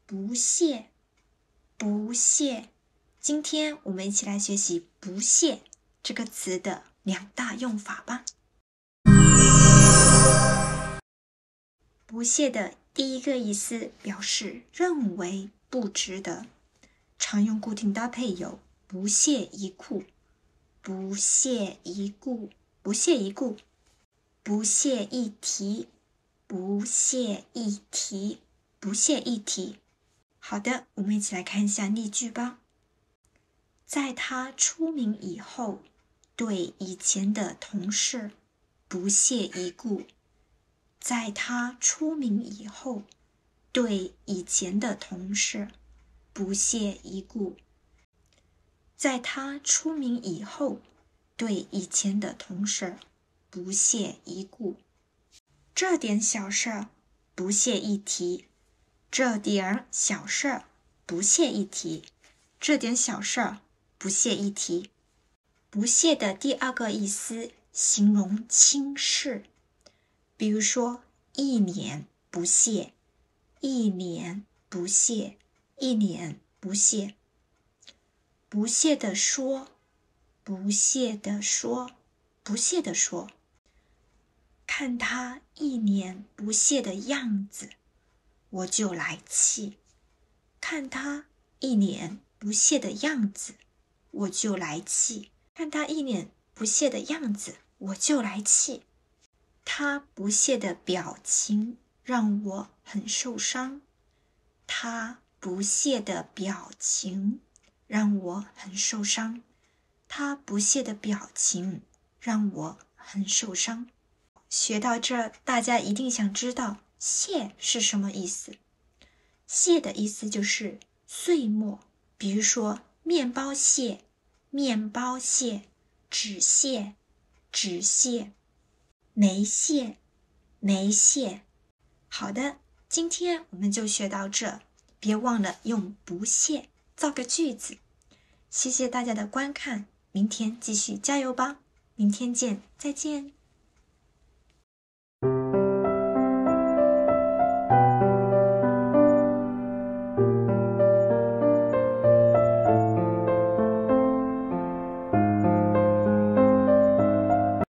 不屑，不屑。今天我们一起来学习不屑这个词的2大用法吧。不屑的第一个意思表示认为不值得，常用固定搭配有不屑一顾、不屑一顾、不屑一顾、不屑一提、不屑一提、不屑一提。好的，我们一起来看一下例句吧。在他出名以后，对以前的同事不屑一顾。在他出名以后，对以前的同事不屑一顾。在他出名以后，对以前的同事不屑一顾。这点小事儿不屑一提，这点小事儿不屑一提，这点小事儿不屑一提。不屑的第二个意思形容轻视，比如说一脸不屑，一脸不屑，一脸不屑。不屑地说，不屑地说，不屑地说。看他一脸不屑的样子，我就来气。看他一脸不屑的样子，我就来气。看他一脸不屑的样子，我就来气。他不屑的表情让我很受伤。他不屑的表情让我很受伤。他不屑的表情让我很受伤。学到这儿，大家一定想知道屑是什么意思。屑的意思就是碎末，比如说面包屑、面包屑、纸屑、纸屑、煤屑、煤屑。好的，今天我们就学到这，别忘了用不屑造个句子。谢谢大家的观看，明天继续加油吧，明天见，再见。